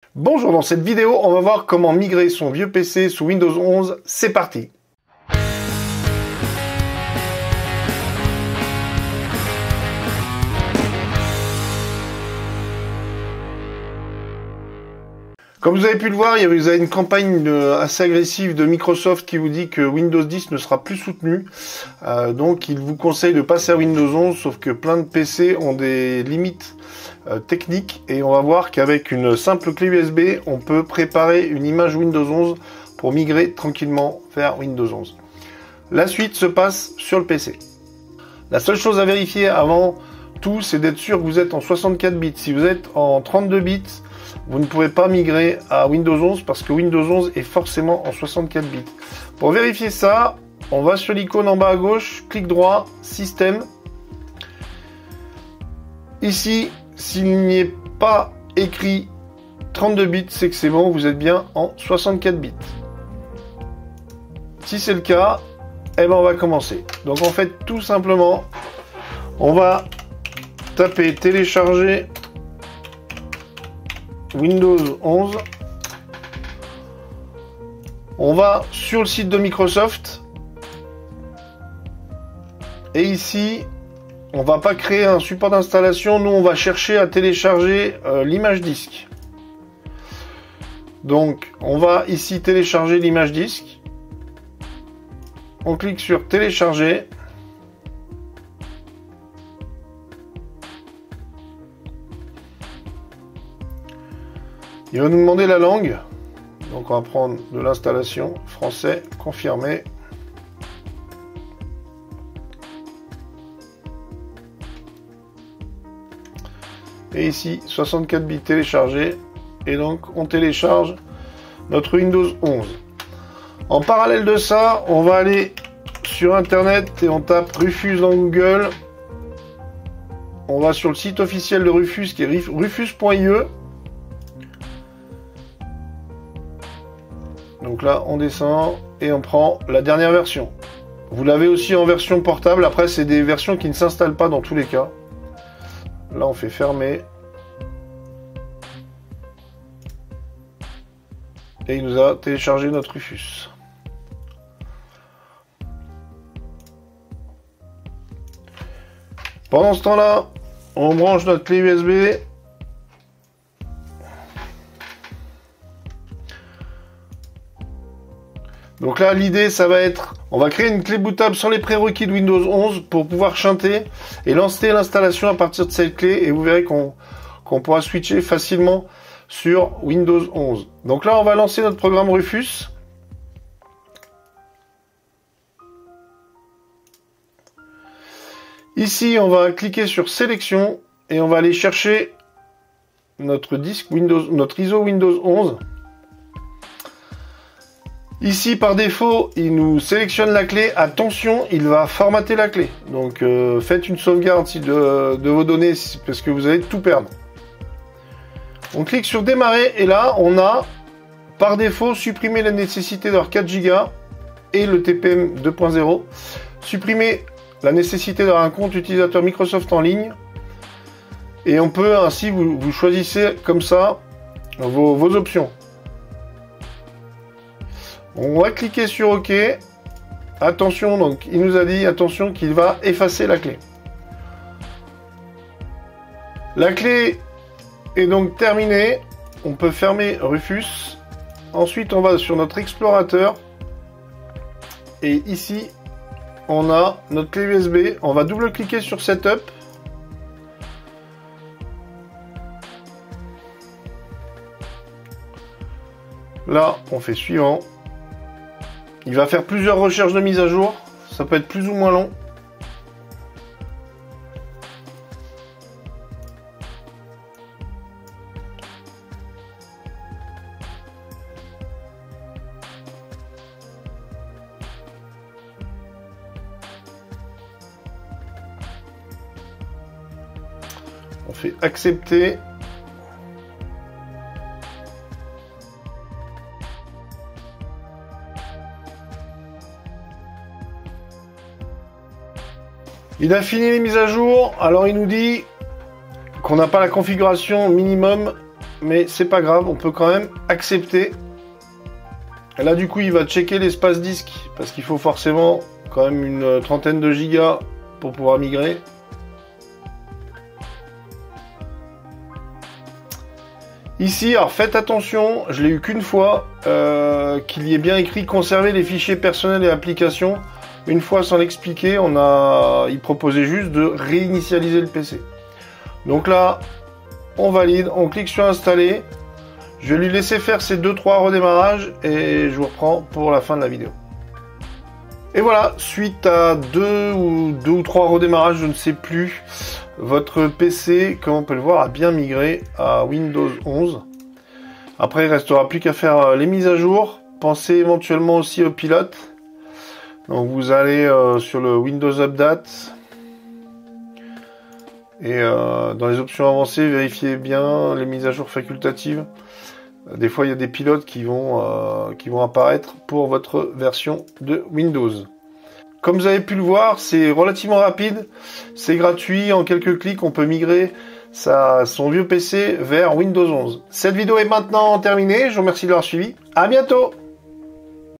Bonjour, dans cette vidéo, on va voir comment migrer son vieux PC sous Windows 11. C'est parti! Comme vous avez pu le voir, vous avez une campagne assez agressive de Microsoft qui vous dit que Windows 10 ne sera plus soutenu. Donc il vous conseille de passer à Windows 11, sauf que plein de PC ont des limites techniques. Et on va voir qu'avec une simple clé USB, on peut préparer une image Windows 11 pour migrer tranquillement vers Windows 11. La suite se passe sur le PC. La seule chose à vérifier avant tout, c'est d'être sûr que vous êtes en 64 bits. Si vous êtes en 32 bits, vous ne pourrez pas migrer à Windows 11 parce que Windows 11 est forcément en 64 bits. Pour vérifier ça, on va sur l'icône en bas à gauche, clic droit, Système. Ici, s'il n'y est pas écrit 32 bits, c'est que c'est bon, vous êtes bien en 64 bits. Si c'est le cas, eh ben on va commencer. Donc en fait, tout simplement, on va taper télécharger Windows 11. On va sur le site de Microsoft. Et ici, on va pas créer un support d'installation. Nous, on va chercher à télécharger l'image disque. Donc, on va ici télécharger l'image disque. On clique sur télécharger. Il va nous demander la langue, donc on va prendre de l'installation, français, confirmé. Et ici, 64 bits téléchargés, et donc on télécharge notre Windows 11. En parallèle de ça, on va aller sur Internet et on tape Rufus dans Google. On va sur le site officiel de Rufus qui est rufus.ie. Donc là, on descend et on prend la dernière version. Vous l'avez aussi en version portable. Après, c'est des versions qui ne s'installent pas dans tous les cas. Là, on fait fermer. Et il nous a téléchargé notre Rufus. Pendant ce temps-là, on branche notre clé USB. Donc là, l'idée, ça va être, on va créer une clé bootable sans les prérequis de Windows 11 pour pouvoir chanter et lancer l'installation à partir de cette clé. Et vous verrez qu'on pourra switcher facilement sur Windows 11. Donc là, on va lancer notre programme Rufus. Ici, on va cliquer sur Sélection et on va aller chercher notre disque Windows, notre ISO Windows 11. Ici, par défaut, il nous sélectionne la clé. Attention, il va formater la clé. Donc, faites une sauvegarde de vos données parce que vous allez tout perdre. On clique sur Démarrer et là, on a, par défaut, supprimé la nécessité d'avoir 4 Go et le TPM 2.0. Supprimer la nécessité d'avoir un compte utilisateur Microsoft en ligne. Et on peut ainsi, vous choisissez comme ça vos options. On va cliquer sur OK. Attention, donc il nous a dit attention qu'il va effacer la clé. La clé est donc terminée. On peut fermer Rufus. Ensuite, on va sur notre explorateur. Et ici, on a notre clé USB. On va double-cliquer sur Setup. Là, on fait suivant. Il va faire plusieurs recherches de mise à jour. Ça peut être plus ou moins long. On fait accepter. Il a fini les mises à jour, alors il nous dit qu'on n'a pas la configuration minimum mais c'est pas grave, on peut quand même accepter. Et là, du coup, il va checker l'espace disque, parce qu'il faut forcément quand même une trentaine de gigas pour pouvoir migrer. Ici, alors faites attention, je l'ai eu qu'une fois, qu'il y ait bien écrit conserver les fichiers personnels et applications. Une fois sans l'expliquer, il proposait juste de réinitialiser le PC. Donc là, on valide, on clique sur installer. Je vais lui laisser faire ces 2-3 redémarrages et je vous reprends pour la fin de la vidéo. Et voilà, suite à deux ou trois redémarrages, je ne sais plus, votre PC, comme on peut le voir, a bien migré à Windows 11. Après, il restera plus qu'à faire les mises à jour. Pensez éventuellement aussi au pilote. Donc vous allez sur le Windows Update. Et dans les options avancées, vérifiez bien les mises à jour facultatives. Des fois, il y a des pilotes qui vont apparaître pour votre version de Windows. Comme vous avez pu le voir, c'est relativement rapide, c'est gratuit, en quelques clics, on peut migrer son vieux PC vers Windows 11. Cette vidéo est maintenant terminée, je vous remercie de l'avoir suivi, à bientôt!